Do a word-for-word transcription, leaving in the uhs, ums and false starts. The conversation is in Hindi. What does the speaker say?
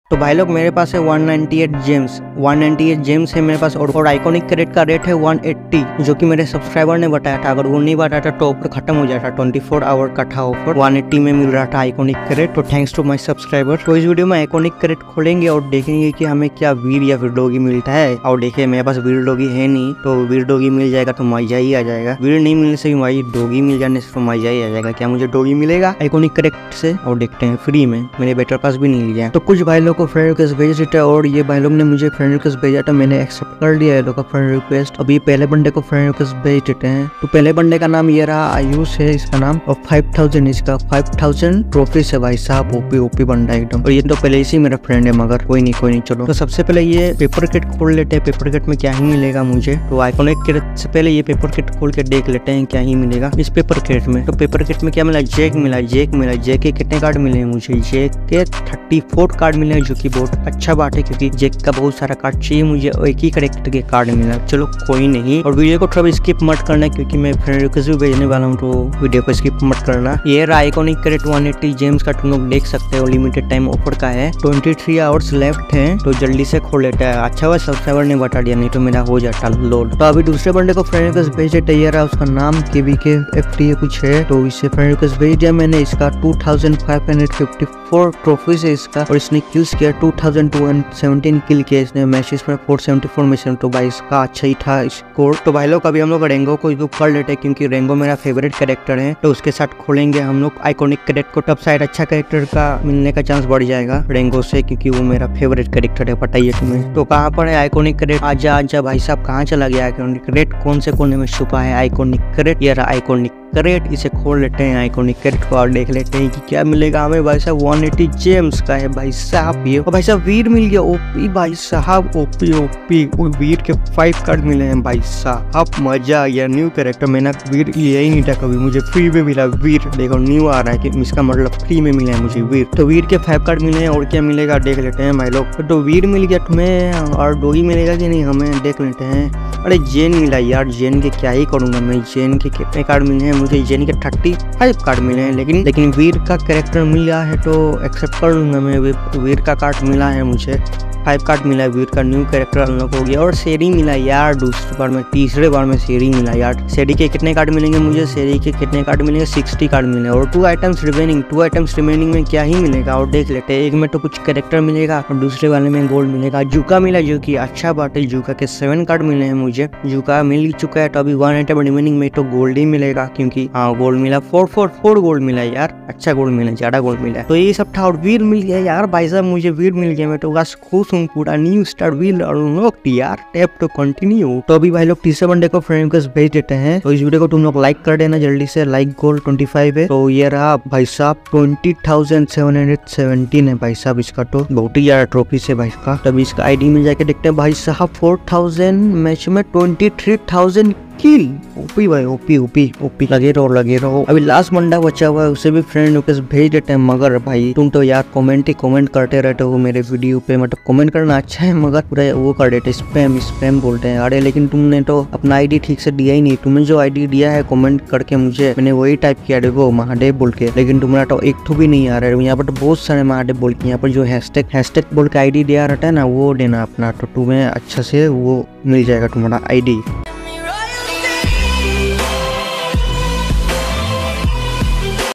तो भाई लोग मेरे पास है one ninety eight gems one ninety eight gems है मेरे पास और, और आइकॉनिक क्रेट का रेट है वन एट्टी, जो कि मेरे सब्सक्राइबर ने बताया था। अगर वो नहीं बताया था तो ऑफर खत्म हो जाता। ट्वेंटी फोर आवर का था ऑफर, वन एट्टी में मिल रहा था आइकॉनिक क्रेट। तो थैंक्स टू माय सब्सक्राइबर। तो इस वीडियो में आइकॉनिक क्रेट खोलेंगे और देखेंगे कि हमें क्या वीर या वीर डॉगी मिलता है। और देखिए मेरे पास वीर डॉगी है नहीं, तो वीर डॉगी मिल जाएगा तो मजा ही आ जाएगा। वीर नहीं मिलने से भाई डॉगी मिल जाने से तो मजा ही आ जाएगा। क्या मुझे डॉगी मिलेगा आइकॉनिक क्रेट से? और देखते हैं फ्री में, मेरे बेटर पास भी नहीं लिया। तो कुछ भाई लोग को फ्रेंड रिक्वेस्ट भेज देता है और ये भाई लोग ने मुझे फ्रेंड रिक्वेस्ट भेजा था, मैंने एक्सेप्ट कर लिया है लोग का फ्रेंड रिक्वेस्ट। अभी पहले बंदे को फ्रेंड रिक्वेस्ट भेज देते हैं। तो पहले बंदे का नाम ये रहा, आयुष है इसका नाम, और फाइव थाउजेंड इसका फाइव थाउजेंड ट्रॉफी से भाई साहब ओपी ओपी बंदा एकदम। और ये तो पहले से मेरा फ्रेंड है, मगर कोई नहीं कोई नहीं चलो। तो सबसे पहले ये पेपर किट खोल लेते हैं, पेपर किट में क्या ही मिलेगा मुझे। तो आइकॉनिक किट से पहले ये पेपर किट खोल के देख लेते हैं क्या ही मिलेगा इस पेपर किट में। तो पेपर किट में क्या मिला? जेक मिला, जेक मिला। जेक के कितने कार्ड मिले मुझे? जेक के थर्टी फोर कार्ड मिले, जो की बहुत अच्छा बात है क्योंकि जेक का बहुत सारा कार्ड चाहिए मुझे, और एक ही करेक्टर के कार्ड मिला। चलो कोई नहीं। और वीडियो को थोड़ा स्किप मत करना क्योंकि मैं फ्रेंड रिक्वेस्ट भी भेजने वाला हूँ, तो वीडियो को स्किप मत करना। ये रहा iconic crate one eighty gems का, तुम लोग देख सकते हो लिमिटेड टाइम ऑफर का है। ट्वेंटी थ्री आवर्स लेफ्ट है, तो जल्दी से खोल लेता है। अच्छा हुआ सब्सक्राइबर ने बता दिया, नहीं तो मेरा हो जाता लोड। तो अभी दूसरे बंदे को फ्रेंड रिक्वेस्ट भेजे तैयार है, उसका नाम के वी के एफ टी कुछ है, तो इसे फ्रेंड रिक्वेस्ट भेज दिया मैंने। इसका two thousand five hundred fifty four trophies है इसका, और इसने किल्स किया two thousand two hundred seventeen kill किया इसने मैचेस में, फोर सेवेंटी फोर मिशन। तो भाई इसका अच्छा ही था स्कोर। तो भाई लोग अभी हम लोग रेंगो को यूज कर लेते हैं क्योंकि रेंगो मेरा फेवरेट कैरेक्टर है, तो उसके साथ खोलेंगे हम लोग आइकॉनिक क्रेट को। टॉप साइड अच्छा कैरेक्टर का मिलने का चांस बढ़ जाएगा रेंगो से, क्योंकि वो मेरा फेवरेट कैरेक्टर है, पता ही है तुम्हें। तो कहाँ पर है आइकॉनिक क्रेट? आजा आजा भाई साहब, कहाँ चला गया आइकॉनिक क्रेट? कौन से कोने में छुपा है आइकॉनिक क्रेट? ये रहा आइकॉनिक क्रेट, इसे खोल लेते हैं आइकॉनिक क्रेट को और देख लेते हैं कि क्या मिलेगा हमें। भाई साहब वन एट्टी जेम्स का है भाई साहब ये, और भाई साहब वीर मिल गया ओपी भाई साहब, ओपी ओपी वीर के फाइव कार्ड मिले हैं भाई साहब, मजा आ गया। न्यू कैरेक्टर, मैंने वीर लिया ही नहीं था कभी, मुझे फ्री में मिला वीर। देखो न्यू आ रहा है कि इसका मतलब फ्री में मिला है मुझे वीर। तो वीर के फाइव कार्ड मिले हैं और क्या मिलेगा देख लेते हैं भाई लोग। तो वीर मिल गया तुम्हें, और डॉगी मिलेगा कि नहीं हमें देख लेते हैं। अरे जेन मिला यार, जेन के क्या ही करूंगा मैं। जेन के कितने कार्ड मिले हैं मुझे? जेन के थर्टी फाइव कार्ड मिले हैं, लेकिन लेकिन वीर का कैरेक्टर मिला है तो एक्सेप्ट कर लूंगा मैं। वीर का कार्ड मिला है मुझे, फाइव कार्ड मिला है, वीर का न्यू कैरेक्टर अनलॉक हो गया। और शेरी मिला यार दूसरी बार में, तीसरे बार में शेरी मिला यार। शेरी के कितने कार्ड मिलेंगे मुझे? शेरी के कितने कार्ड मिलेंगे? सिक्सटी कार्ड मिले। और two items remaining, two items remaining में क्या ही मिलेगा और देख लेते हैं। एक में तो कुछ कैरेक्टर मिलेगा और दूसरे वाले में गोल्ड मिलेगा। जूका मिला, जो की अच्छा बात है। जूका के सेवन कार्ड मिले हैं मुझे, जूका मिल चुका है। तो अभी वन आइटम रिमेनिंग में तो गोल्ड ही मिलेगा, क्योंकि हाँ गोल्ड मिला, फोर फोर फोर गोल्ड मिला यार, अच्छा गोल्ड मिला, ज्यादा गोल्ड मिला। तो ये सब था और वीर मिल गया यार भाई साहब, मुझे वीर मिल गया। मैं तो बस खुश हूँ पूरा। न्यू स्टार वील अनलॉक्ड यार, टैप टू कंटिन्यू। तो अभी भाई लोग तीसरे बंदे को फ्रेंड रिक्वेस्ट भेज देते हैं। तो इस वीडियो को तुम लोग लाइक कर देना जल्दी से, लाइक गोल ट्वेंटी फाइव है। तो ये रहा भाई साहब twenty thousand seven hundred seventeen है भाई साहब इसका, तो बहुत ही ज्यादा ट्रॉफी से भाई का। तभी इसका आईडी में जाके देखते हैं भाई साहब, फोर थाउजेंड मैच में twenty three thousand kill. OP भाई ओपी ओपी ओपी, लगे रहो लगे रहो। अभी लास्ट बंदा बचा हुआ है, उसे भी फ्रेंड रिक्वेस्ट भेज देते हैं। मगर भाई तुम तो यार कमेंट ही कमेंट करते रहते हो मेरे वीडियो पे, मतलब कमेंट करना अच्छा है मगर पूरा वो कर देते स्पैम स्पैम बोलते हैं। अरे लेकिन तुमने तो अपना आईडी ठीक से दिया ही नहीं। तुमने जो आईडी दिया है कमेंट करके मुझे, मैंने वही टाइप किया देखो महादेव बोल के, लेकिन तुम्हारा तो एक ठू भी नहीं आ रहा है। यहाँ पर तो बहुत सारे महादेव बोल के, यहाँ पर जो हैशटैग हैशटैग बोल के आईडी दिया रहता है ना, वो देना अपना, तो तुम्हें अच्छा से वो मिल जाएगा तुम्हारा आईडी।